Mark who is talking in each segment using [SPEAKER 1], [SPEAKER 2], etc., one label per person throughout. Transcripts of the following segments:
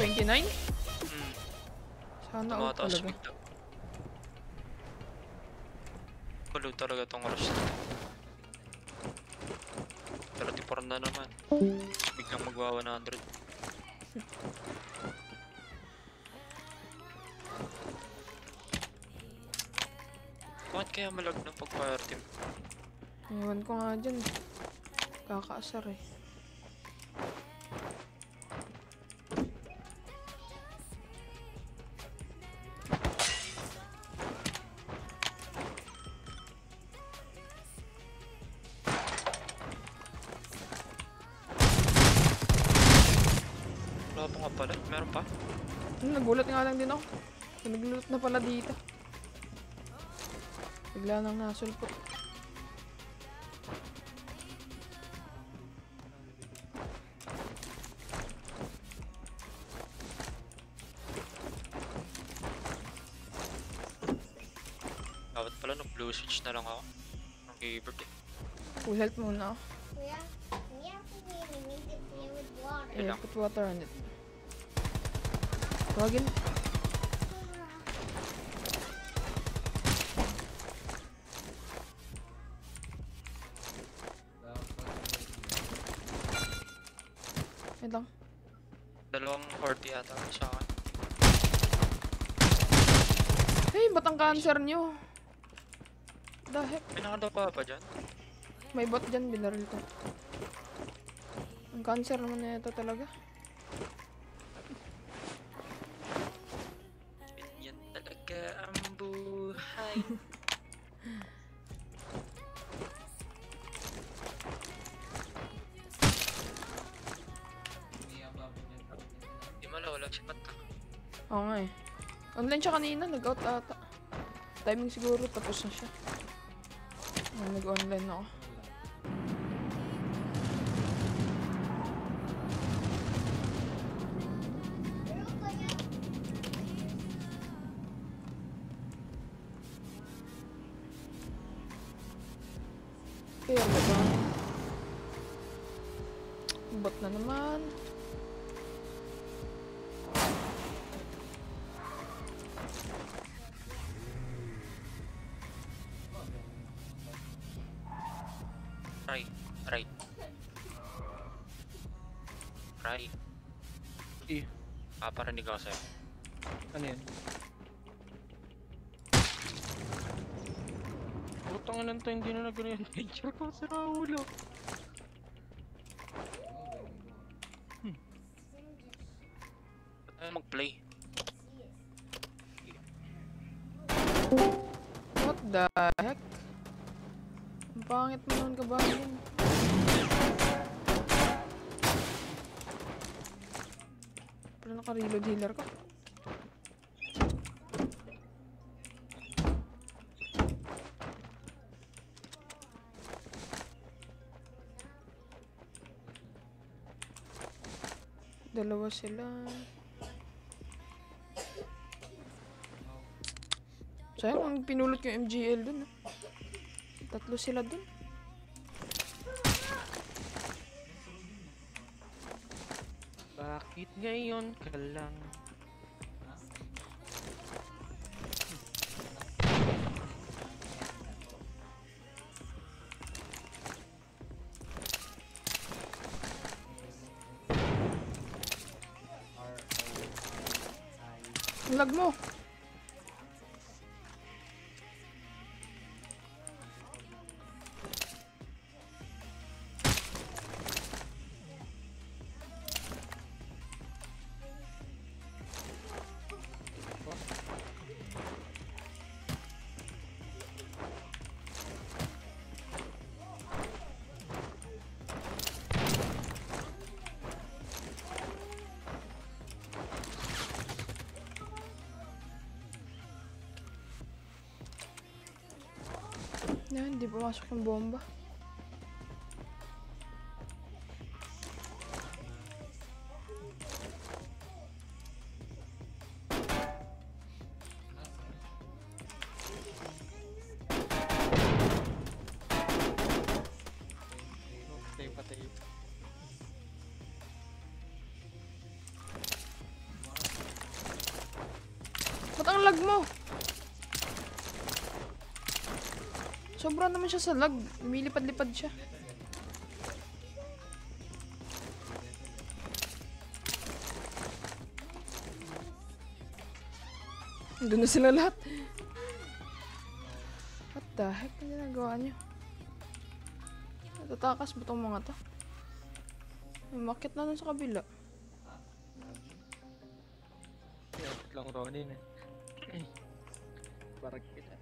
[SPEAKER 1] 99? Sana all
[SPEAKER 2] tumataas
[SPEAKER 1] talaga.
[SPEAKER 2] bigla. Kulo talaga tong rush na. 34 na naman. Biglang magwa 100. Bakit kaya malag ng pag-fire team?
[SPEAKER 1] Ewan ko nga dyan. Kakaasar eh.
[SPEAKER 2] Wala pa nga pala. Meron pa?
[SPEAKER 1] Nagulat nga lang din ako. Naglulut na pala dito. Bigla nang nasulpot.
[SPEAKER 2] Dapat pala nag-blue switch na lang ako. Ang keyboard eh.
[SPEAKER 1] Full health muna ako. Yeah, put water on it. Tawagin. Wait lang.
[SPEAKER 2] 240 ata sa akin.
[SPEAKER 1] Hey, ba't ang cancer nyo? The heck?
[SPEAKER 2] May nakadapa pa dyan?
[SPEAKER 1] May bot dyan, binaril ko. Ang cancer naman na ito talaga.
[SPEAKER 2] Yan talaga ang buhay. Di wala si Patka.
[SPEAKER 1] Oo nga eh. Online siya kanina, nag-out ata. Timing siguro, tapos na siya. Nag-online ako. Kaya ba ba? Bot na naman.
[SPEAKER 2] Right. Paparinig ako sa'yo.
[SPEAKER 3] Ano yan? Putang ina nito, hindi na nagano yung picture ko sa ulo.
[SPEAKER 2] Ba't tayo mag-play?
[SPEAKER 1] What the heck? Ang pangit mo naman kabahin. Pero naka-reload healer ko. Dalawa sila. Sayang ang pinulot yung MGL dun. Tatlo sila dun.
[SPEAKER 3] Bakit ngayon ka lang?
[SPEAKER 1] Ang lag mo! Yan, hindi pumasok yung bomba.
[SPEAKER 3] Patay.
[SPEAKER 1] mo! Sobra naman siya sa lag. Lumilipad-lipad siya. Doon na sila lahat. What the heck? Ano ginagawa niyo? Natatakas ba itong mga to? Umakit na dun sa kabila.
[SPEAKER 3] Kapit lang Ronin eh. Parang kita.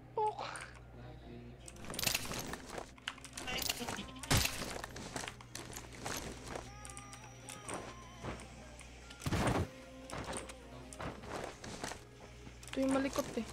[SPEAKER 1] Ito yung malikot eh.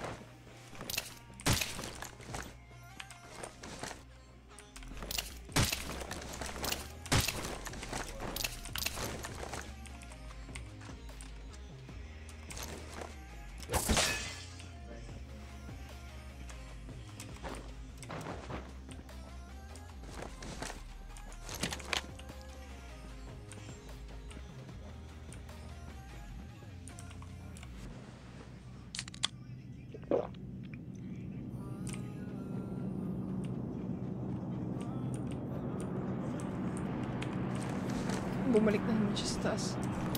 [SPEAKER 1] Bumalik na naman siya sa taas.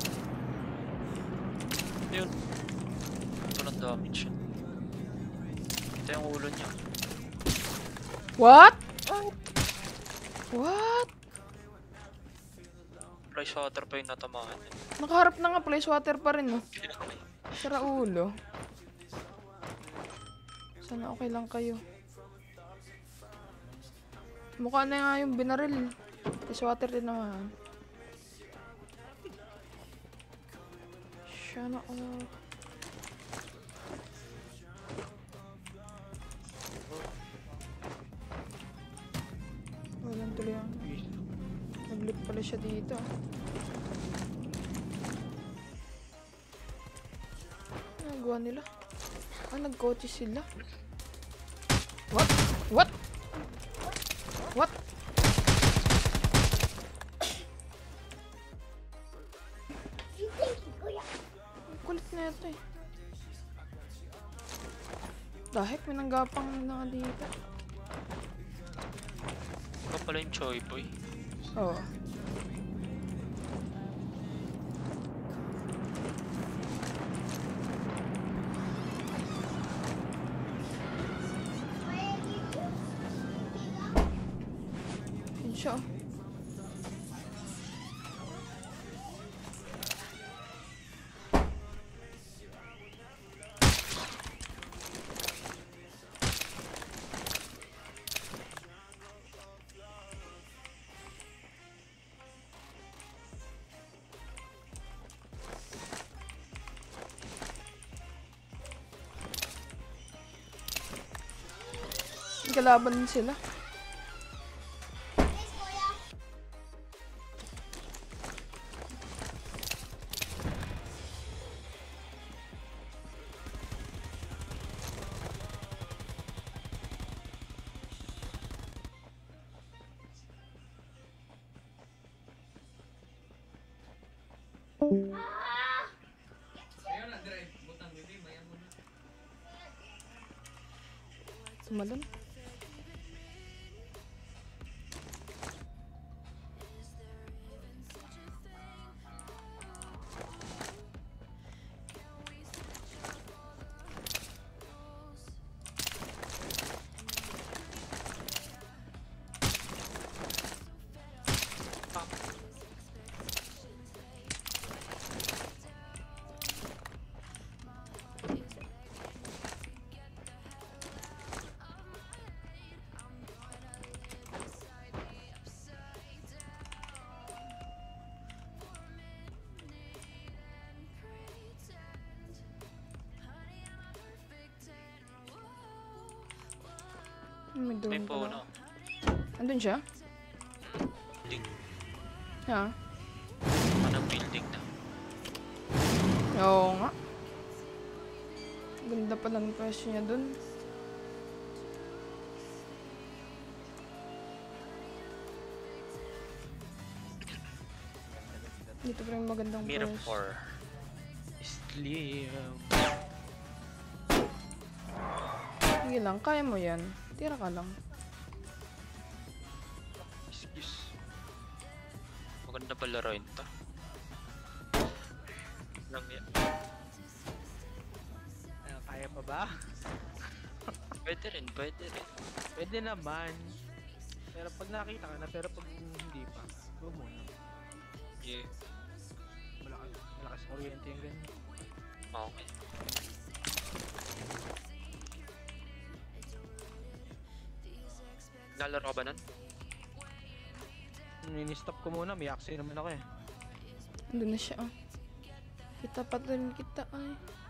[SPEAKER 2] Yun. Ito ng damage yun. Ito yung ulo niya.
[SPEAKER 1] What? What?
[SPEAKER 2] Price water pa yung natamaan yun.
[SPEAKER 1] Nakaharap na nga, place water pa rin no. Sara ulo. Sana okay lang kayo. Mukha na nga yung binaril. Place water din naman. Sana walang tuloy ang nag-loot pala siya dito. Nagawa nila. Nagkotse sila. What? What? What? Kulit na ito eh. Dahil may nanggapang na dito.
[SPEAKER 2] Ito pala yung Choi Boy.
[SPEAKER 1] Oo. Yun siya oh. Kalaban din sila. Tumalon. May
[SPEAKER 2] May
[SPEAKER 1] drone
[SPEAKER 2] po,
[SPEAKER 1] pala.
[SPEAKER 2] no?
[SPEAKER 1] Andun siya?
[SPEAKER 2] Building.
[SPEAKER 1] Ha?
[SPEAKER 2] Anong building na?
[SPEAKER 1] Oo nga. Ganda pala ng pwesto niya dun. Dito pa rin magandang pwesto.
[SPEAKER 2] Mirror.
[SPEAKER 3] Slim.
[SPEAKER 1] Sige lang, kaya mo yan. Tira ka lang.
[SPEAKER 2] Excuse. Maganda pala laruin to. Lang yan.
[SPEAKER 3] Kaya pa ba?
[SPEAKER 2] Pwede rin, pwede rin.
[SPEAKER 3] Pwede naman. Pero pag nakita ka na, pero pag hindi pa, huwag muna.
[SPEAKER 2] Yeah.
[SPEAKER 3] Malakas kuryente yung ganyan.
[SPEAKER 2] Okay. Nalaro ka ba nun?
[SPEAKER 3] Nini-stop ko muna, may aksi naman ako eh.
[SPEAKER 1] Andun na siya, oh. Kita pa din kita, ay.